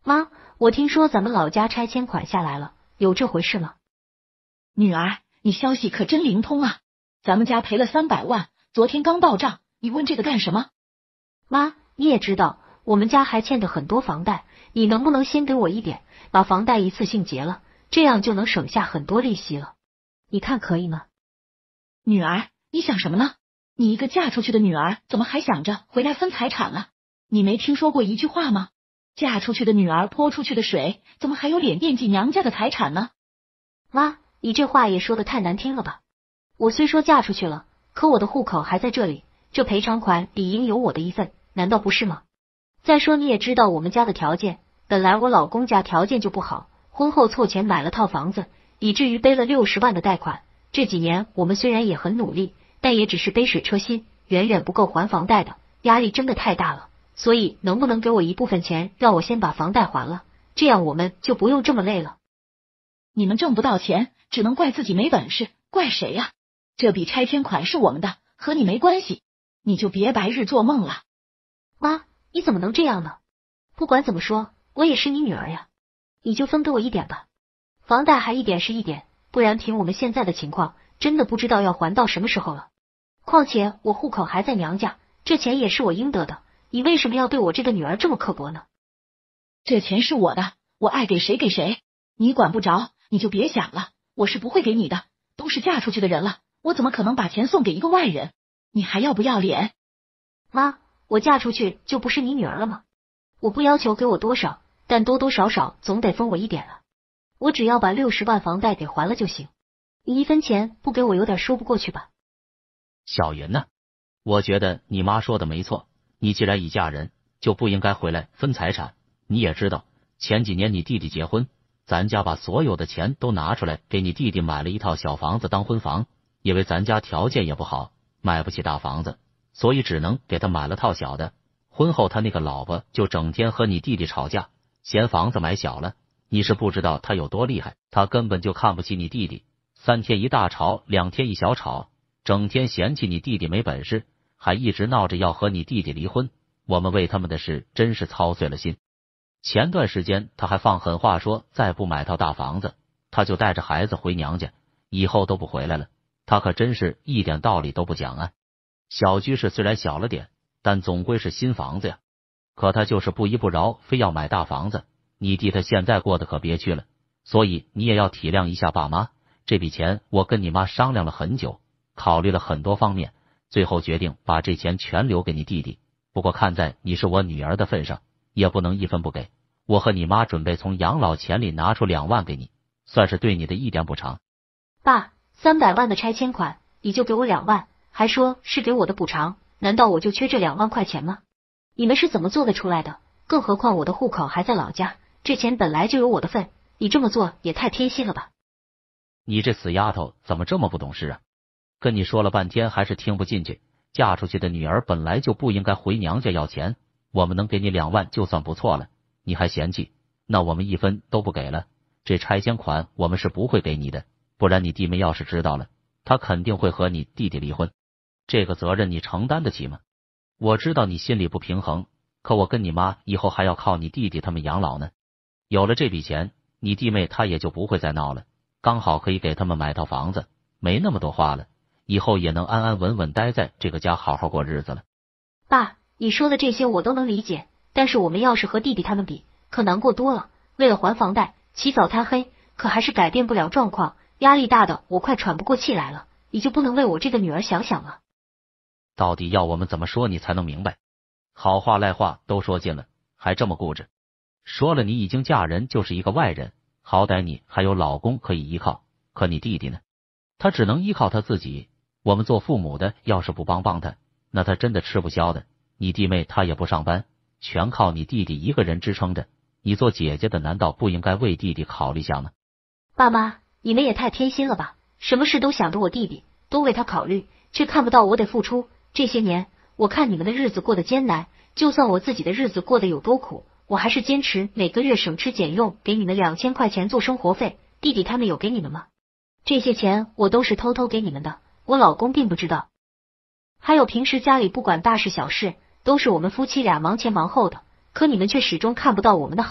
妈，我听说咱们老家拆迁款下来了，有这回事吗？ 女儿，你消息可真灵通啊！咱们家赔了300万，昨天刚到账，你问这个干什么？ 妈，你也知道我们家还欠着很多房贷，你能不能先给我一点，把房贷一次性结了，这样就能省下很多利息了。你看可以吗？ 女儿，你想什么呢？你一个嫁出去的女儿，怎么还想着回来分财产了？你没听说过一句话吗？嫁出去的女儿泼出去的水，怎么还有脸惦记娘家的财产呢？ 妈，你这话也说得太难听了吧？我虽说嫁出去了，可我的户口还在这里，这赔偿款理应有我的一份，难道不是吗？再说你也知道我们家的条件，本来我老公家条件就不好，婚后凑钱买了套房子，以至于背了60万的贷款。这几年我们虽然也很努力，但也只是杯水车薪，远远不够还房贷的，压力真的太大了。所以能不能给我一部分钱，让我先把房贷还了，这样我们就不用这么累了。 你们挣不到钱，只能怪自己没本事，怪谁呀？这笔拆迁款是我们的，和你没关系，你就别白日做梦了。 妈，你怎么能这样呢？不管怎么说，我也是你女儿呀，你就分给我一点吧。房贷还一点是一点，不然凭我们现在的情况，真的不知道要还到什么时候了。况且我户口还在娘家，这钱也是我应得的，你为什么要对我这个女儿这么刻薄呢？ 这钱是我的，我爱给谁给谁，你管不着，你就别想了，我是不会给你的，都是嫁出去的人了，我怎么可能把钱送给一个外人？你还要不要脸？ 妈，我嫁出去就不是你女儿了吗？我不要求给我多少，但多多少少总得分我一点啊。我只要把60万房贷给还了就行，你一分钱不给我有点说不过去吧？ 小云呢？我觉得你妈说的没错，你既然已嫁人，就不应该回来分财产。你也知道，前几年你弟弟结婚，咱家把所有的钱都拿出来给你弟弟买了一套小房子当婚房，因为咱家条件也不好，买不起大房子，所以只能给他买了套小的。婚后他那个老婆就整天和你弟弟吵架，嫌房子买小了。你是不知道他有多厉害，他根本就看不起你弟弟，3天一大吵，2天一小吵，整天嫌弃你弟弟没本事，还一直闹着要和你弟弟离婚。我们为他们的事真是操碎了心。前段时间他还放狠话说，再不买套大房子，他就带着孩子回娘家，以后都不回来了。他可真是一点道理都不讲啊！小居室虽然小了点，但总归是新房子呀。可他就是不依不饶，非要买大房子。你弟他现在过得可别去了，所以你也要体谅一下爸妈。这笔钱我跟你妈商量了很久，考虑了很多方面，最后决定把这钱全留给你弟弟。不过看在你是我女儿的份上，也不能一分不给。我和你妈准备从养老钱里拿出2万给你，算是对你的一点补偿。 爸，300万的拆迁款，你就给我2万，还说是给我的补偿，难道我就缺这2万块钱吗？你们是怎么做得出来的？更何况我的户口还在老家，这钱本来就有我的份，你这么做也太贴心了吧？ 你这死丫头怎么这么不懂事啊？跟你说了半天还是听不进去。嫁出去的女儿本来就不应该回娘家要钱，我们能给你2万就算不错了，你还嫌弃，那我们一分都不给了。这拆迁款我们是不会给你的，不然你弟妹要是知道了，他肯定会和你弟弟离婚。这个责任你承担得起吗？我知道你心里不平衡，可我跟你妈以后还要靠你弟弟他们养老呢。有了这笔钱，你弟妹他也就不会再闹了，刚好可以给他们买套房子，没那么多话了，以后也能安安稳稳待在这个家好好过日子了。 爸，你说的这些我都能理解，但是我们要是和弟弟他们比，可难过多了。为了还房贷，起早贪黑，可还是改变不了状况，压力大的我快喘不过气来了。你就不能为我这个女儿想想了？ 到底要我们怎么说你才能明白？好话赖话都说尽了，还这么固执。说了你已经嫁人就是一个外人，好歹你还有老公可以依靠，可你弟弟呢？他只能依靠他自己。我们做父母的要是不帮他，那他真的吃不消的。你弟妹他也不上班，全靠你弟弟一个人支撑着。你做姐姐的难道不应该为弟弟考虑下吗？ 爸妈，你们也太贴心了吧，什么事都想着我弟弟，都为他考虑，却看不到我得付出。这些年我看你们的日子过得艰难，就算我自己的日子过得有多苦，我还是坚持每个月省吃俭用给你们2000块钱做生活费。弟弟他们有给你们吗？这些钱我都是偷偷给你们的，我老公并不知道。还有平时家里不管大事小事，都是我们夫妻俩忙前忙后的，可你们却始终看不到我们的好，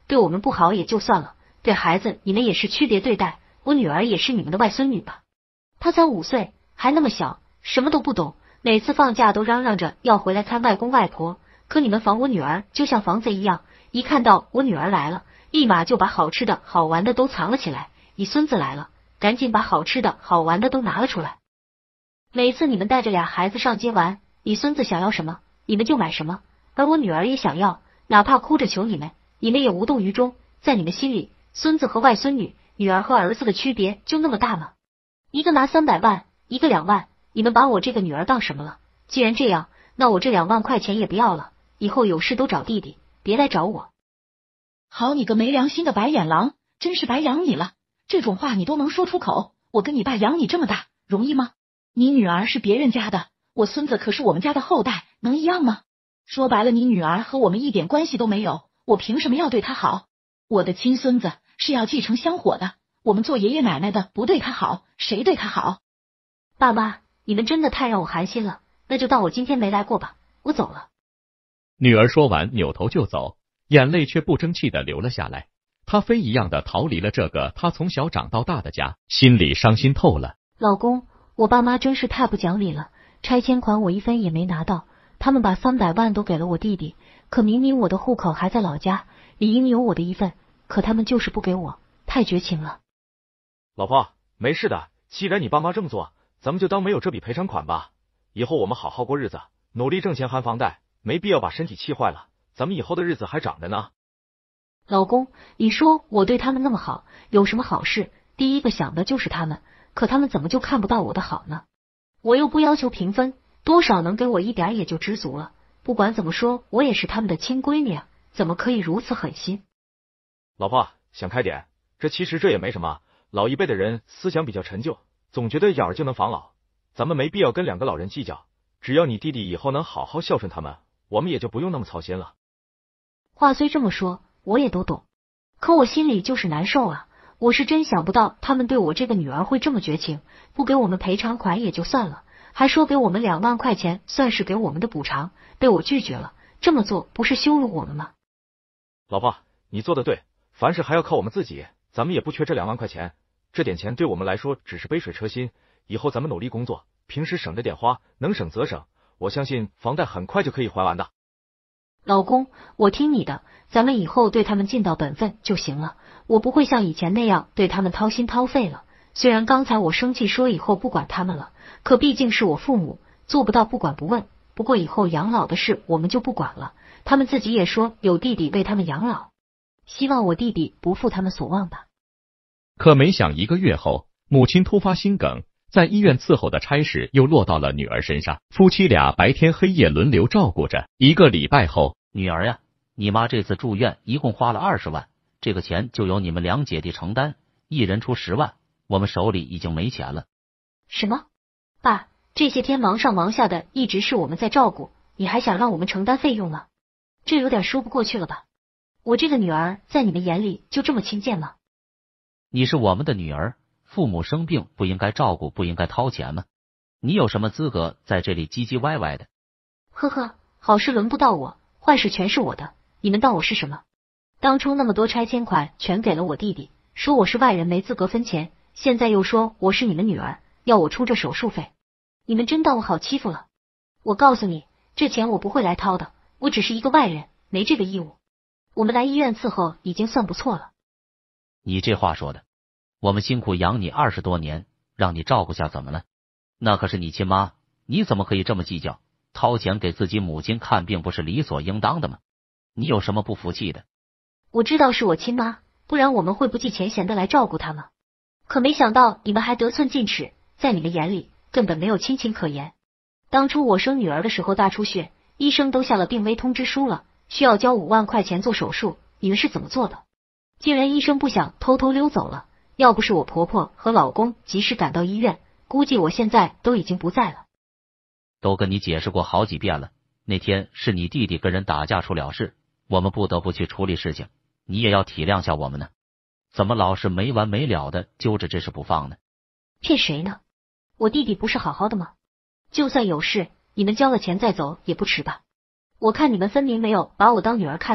对我们不好也就算了，对孩子你们也是区别对待，我女儿也是你们的外孙女吧？她才5岁，还那么小，什么都不懂，每次放假都嚷嚷着要回来看外公外婆，可你们防我女儿就像防贼一样，一看到我女儿来了，立马就把好吃的好玩的都藏了起来，你孙子来了，赶紧把好吃的好玩的都拿了出来。每次你们带着俩孩子上街玩，你孙子想要什么，你们就买什么，而我女儿也想要，哪怕哭着求你们，你们也无动于衷。在你们心里，孙子和外孙女，女儿和儿子的区别就那么大吗？一个拿300万，一个2万，你们把我这个女儿当什么了？既然这样，那我这2万块钱也不要了，以后有事都找弟弟，别来找我。 好你个没良心的白眼狼，真是白养你了，这种话你都能说出口，我跟你爸养你这么大，容易吗？你女儿是别人家的，我孙子可是我们家的后代，能一样吗？说白了，你女儿和我们一点关系都没有，我凭什么要对她好？我的亲孙子是要继承香火的，我们做爷爷奶奶的不对她好，谁对她好？ 爸妈，你们真的太让我寒心了，那就当我今天没来过吧，我走了。 女儿说完扭头就走，眼泪却不争气的流了下来。她飞一样的逃离了这个她从小长到大的家，心里伤心透了。 老公，我爸妈真是太不讲理了，拆迁款我1分也没拿到，他们把300万都给了我弟弟，可明明我的户口还在老家，理应有我的一份，可他们就是不给我，太绝情了。 老婆，没事的，既然你爸妈这么做，咱们就当没有这笔赔偿款吧。以后我们好好过日子，努力挣钱还房贷，没必要把身体气坏了，咱们以后的日子还长着呢。 老公，你说我对他们那么好，有什么好事，第一个想的就是他们，可他们怎么就看不到我的好呢？我又不要求平分，多少能给我一点也就知足了。不管怎么说，我也是他们的亲闺女啊，怎么可以如此狠心？ 老婆，想开点，其实这也没什么，老一辈的人思想比较陈旧，总觉得养儿就能防老，咱们没必要跟2个老人计较，只要你弟弟以后能好好孝顺他们，我们也就不用那么操心了。 话虽这么说，我也都懂，可我心里就是难受啊。我是真想不到他们对我这个女儿会这么绝情，不给我们赔偿款也就算了，还说给我们2万块钱算是给我们的补偿，被我拒绝了，这么做不是羞辱我们吗？ 老婆，你做的对，凡事还要靠我们自己，咱们也不缺这2万块钱，这点钱对我们来说只是杯水车薪，以后咱们努力工作，平时省着点花，能省则省，我相信房贷很快就可以还完的。 老公，我听你的，咱们以后对他们尽到本分就行了，我不会像以前那样对他们掏心掏肺了。虽然刚才我生气说以后不管他们了，可毕竟是我父母，做不到不管不问。不过以后养老的事我们就不管了，他们自己也说有弟弟为他们养老，希望我弟弟不负他们所望吧。 可没想1个月后，母亲突发心梗，在医院伺候的差事又落到了女儿身上，夫妻俩白天黑夜轮流照顾着。1个礼拜后， 女儿呀，你妈这次住院一共花了20万，这个钱就由你们2姐弟承担，一人出10万，我们手里已经没钱了。 什么？爸，这些天忙上忙下的一直是我们在照顾，你还想让我们承担费用吗？这有点说不过去了吧？我这个女儿在你们眼里就这么轻贱吗？ 你是我们的女儿，父母生病不应该照顾，不应该掏钱吗？你有什么资格在这里唧唧歪歪的？ 呵呵，好事轮不到我，坏事全是我的，你们当我是什么？当初那么多拆迁款全给了我弟弟，说我是外人没资格分钱，现在又说我是你们女儿，要我出这手术费，你们真当我好欺负了？我告诉你，这钱我不会来掏的，我只是一个外人，没这个义务。我们来医院伺候已经算不错了。 你这话说的，我们辛苦养你20多年，让你照顾下怎么了？那可是你亲妈，你怎么可以这么计较？掏钱给自己母亲看病不是理所应当的吗？你有什么不服气的？ 我知道是我亲妈，不然我们会不计前嫌的来照顾她吗？可没想到你们还得寸进尺，在你们眼里根本没有亲情可言。当初我生女儿的时候大出血，医生都下了病危通知书了，需要交5万块钱做手术，你们是怎么做的？竟然医生不想偷偷溜走了，要不是我婆婆和老公及时赶到医院，估计我现在都已经不在了。 都跟你解释过好几遍了，那天是你弟弟跟人打架出了事，我们不得不去处理事情，你也要体谅下我们呢。怎么老是没完没了的揪着这事不放呢？ 骗谁呢？我弟弟不是好好的吗？就算有事，你们交了钱再走也不迟吧？我看你们分明没有把我当女儿看待，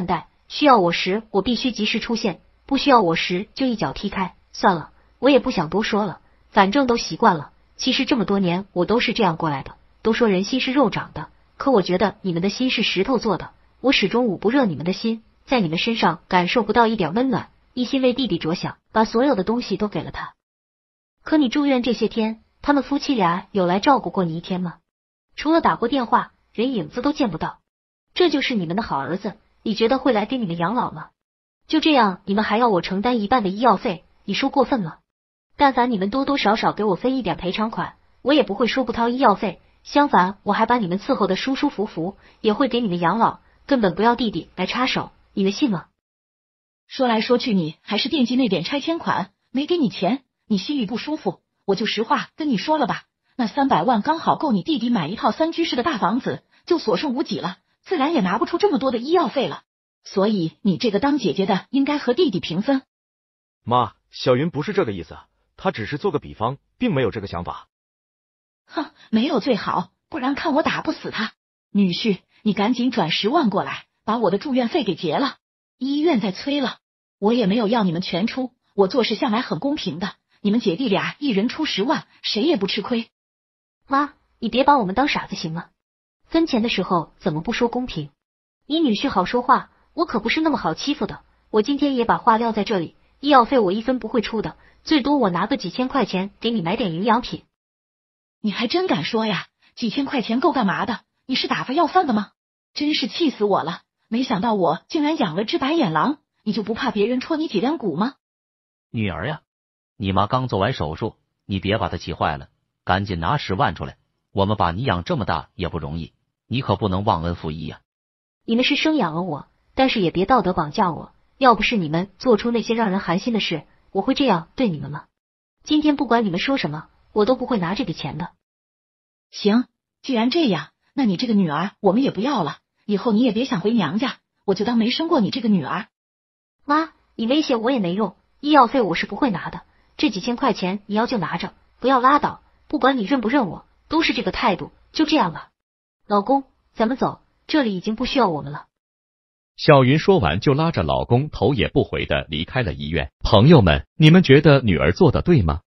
需要我时我必须及时出现，不需要我时就一脚踢开。算了，我也不想多说了，反正都习惯了。其实这么多年我都是这样过来的。都说人心是肉长的，可我觉得你们的心是石头做的，我始终捂不热你们的心，在你们身上感受不到一点温暖，一心为弟弟着想，把所有的东西都给了他。可你住院这些天，他们夫妻俩有来照顾过你一天吗？除了打过电话，人影子都见不到。这就是你们的好儿子，你觉得会来给你们养老吗？就这样，你们还要我承担一半的医药费，你说过分吗？但凡你们多多少少给我分一点赔偿款，我也不会说不掏医药费，相反，我还把你们伺候的舒舒服服，也会给你们养老，根本不要弟弟来插手，你们信吗？ 说来说去，你还是惦记那点拆迁款，没给你钱，你心里不舒服。我就实话跟你说了吧，那300万刚好够你弟弟买一套3居室的大房子，就所剩无几了，自然也拿不出这么多的医药费了。所以你这个当姐姐的应该和弟弟平分。 妈，小云不是这个意思，她只是做个比方，并没有这个想法。 哼，没有最好，不然看我打不死他。女婿，你赶紧转10万过来，把我的住院费给结了。医院在催了，我也没有要你们全出，我做事向来很公平的，你们姐弟俩一人出10万，谁也不吃亏。 妈，你别把我们当傻子行吗？分钱的时候怎么不说公平？你女婿好说话，我可不是那么好欺负的。我今天也把话撂在这里，医药费我1分不会出的，最多我拿个几千块钱给你买点营养品。 你还真敢说呀？几千块钱够干嘛的？你是打发要饭的吗？真是气死我了！没想到我竟然养了只白眼狼，你就不怕别人戳你几两骨吗？ 女儿呀，你妈刚做完手术，你别把她气坏了，赶紧拿10万出来，我们把你养这么大也不容易，你可不能忘恩负义呀。 你们是生养了我，但是也别道德绑架我，要不是你们做出那些让人寒心的事，我会这样对你们吗？今天不管你们说什么，我都不会拿这笔钱的。 行，既然这样，那你这个女儿我们也不要了，以后你也别想回娘家，我就当没生过你这个女儿。 妈，你威胁我也没用，医药费我是不会拿的，这几千块钱你要就拿着，不要拉倒，不管你认不认我，都是这个态度，就这样吧。老公，咱们走，这里已经不需要我们了。 小云说完就拉着老公头也不回的离开了医院。朋友们，你们觉得女儿做的对吗？